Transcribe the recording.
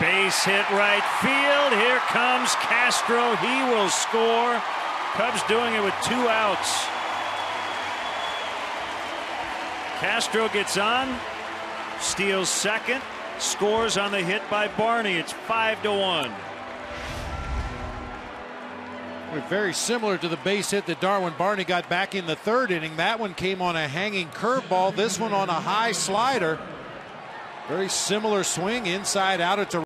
Base hit right field. Here comes Castro. He will score. Cubs doing it with 2 outs. Castro gets on, steals second, scores on the hit by Barney. It's 5-1. Very similar to the base hit that Darwin Barney got back in the 3rd inning. That one came on a hanging curveball. This one on a high slider. Very similar swing, inside out. It's a